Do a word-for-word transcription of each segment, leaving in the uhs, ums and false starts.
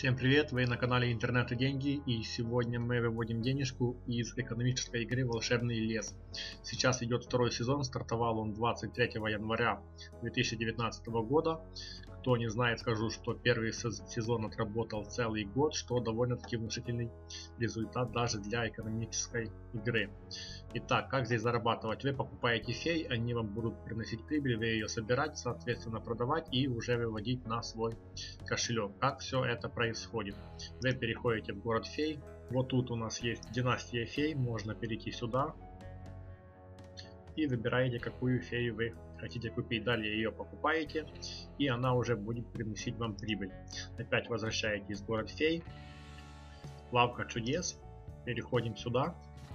Всем привет, вы на канале Интернет и Деньги, и сегодня мы выводим денежку из экономической игры Волшебный лес. Сейчас идет второй сезон, стартовал он двадцать третьего января две тысячи девятнадцатого года. Кто не знает, скажу, что первый сезон отработал целый год, что довольно-таки внушительный результат даже для экономической игры. Итак, как здесь зарабатывать? Вы покупаете фей, они вам будут приносить прибыль, вы ее собирать, соответственно продавать и уже выводить на свой кошелек. Как все это происходит? Вы переходите в город фей, вот тут у нас есть династия фей, можно перейти сюда и выбираете, какую фею вы хотите купить. Далее ее покупаете, и она уже будет приносить вам прибыль. Опять возвращаетесь в город фей, лавка чудес, переходим сюда.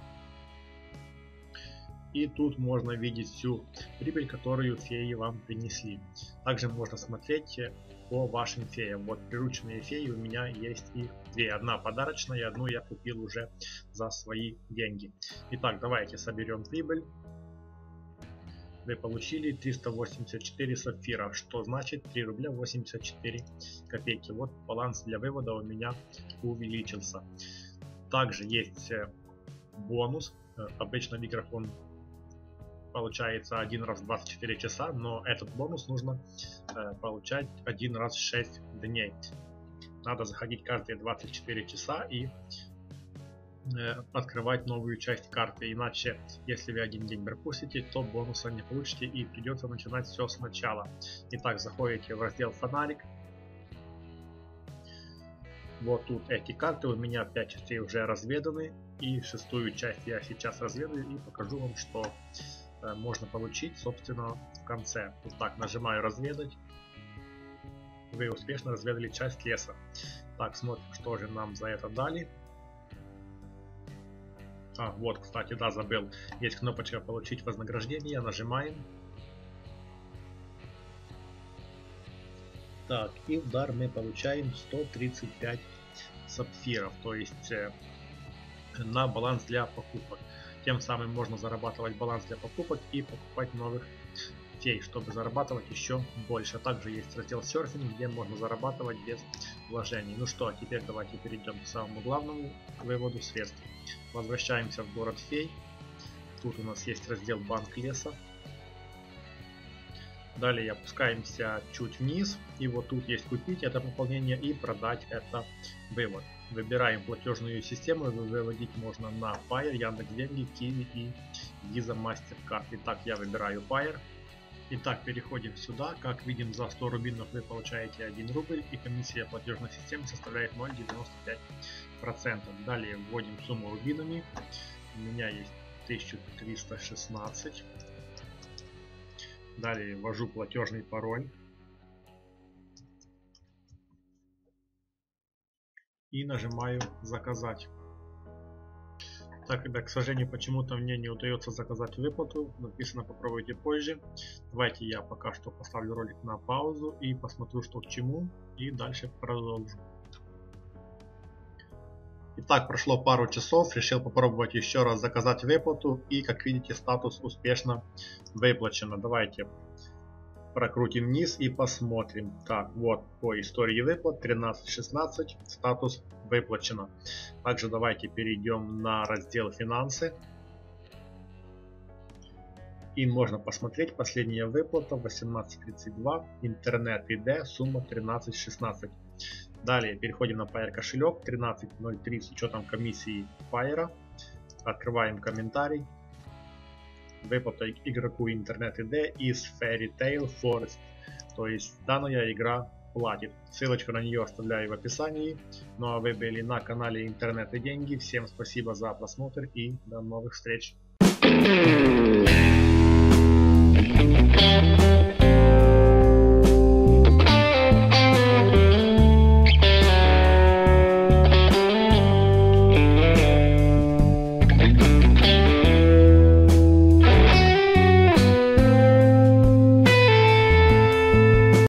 И тут можно видеть всю прибыль, которую феи вам принесли. Также можно смотреть по вашим феям. Вот прирученные феи у меня есть их две. Одна подарочная, одну я купил уже за свои деньги. Итак, давайте соберем прибыль. Вы получили триста восемьдесят четыре сапфира, что значит три рубля восемьдесят четыре копейки. Вот баланс для вывода у меня увеличился. Также есть бонус. Обычно в играх он получается один раз в двадцать четыре часа, но этот бонус нужно э, получать один раз в шесть дней. Надо заходить каждые двадцать четыре часа и э, открывать новую часть карты. Иначе, если вы один день пропустите, то бонуса не получите и придется начинать все сначала. Итак, заходите в раздел фонарик. Вот тут эти карты, у меня пять частей уже разведаны. И шестую часть я сейчас разведаю и покажу вам, что э, можно получить, собственно, в конце. Вот так, нажимаю разведать. Вы успешно разведали часть леса. Так, смотрим, что же нам за это дали. А, вот, кстати, да, забыл. Есть кнопочка «Получить вознаграждение». Нажимаем. Так, и в дар мы получаем сто тридцать пять сапфиров. То есть э, на баланс для покупок. Тем самым можно зарабатывать баланс для покупок и покупать новых фей, чтобы зарабатывать еще больше. Также есть раздел серфинг, где можно зарабатывать без вложений. Ну что, теперь давайте перейдем к самому главному выводу средств. Возвращаемся в город фей. Тут у нас есть раздел банк леса. Далее опускаемся чуть вниз, и вот тут есть купить это пополнение и продать это вывод. Выбираем платежную систему, выводить можно на Payeer, Яндекс.Деньги, Kiwi и Visa MasterCard. Итак, я выбираю Payeer. Итак, переходим сюда. Как видим, за сто рубинов вы получаете один рубль, и комиссия платежной системы составляет ноль целых девяносто пять сотых процента. Далее вводим сумму рубинами. У меня есть тысяча триста шестнадцать. Далее ввожу платежный пароль. И нажимаю заказать. Так, когда, к сожалению, почему-то мне не удается заказать выплату. Написано попробуйте позже. Давайте я пока что поставлю ролик на паузу и посмотрю, что к чему. И дальше продолжу. Итак, прошло пару часов. Решил попробовать еще раз заказать выплату. И, как видите, статус успешно выплачено. Давайте прокрутим вниз и посмотрим. Так, вот по истории выплат тринадцать шестнадцать, статус выплачено. Также давайте перейдем на раздел финансы. И можно посмотреть последняя выплата восемнадцать тридцать два, интернет и дэ, сумма тринадцать шестнадцать. Далее переходим на Payeer кошелек тринадцать ноль три с учетом комиссии Payeer. Открываем комментарий. Выплата игроку интернет и дэ из Fairy Tail Forest. То есть данная игра платит. Ссылочку на нее оставляю в описании. Ну а вы были на канале Интернет и Деньги. Всем спасибо за просмотр и до новых встреч.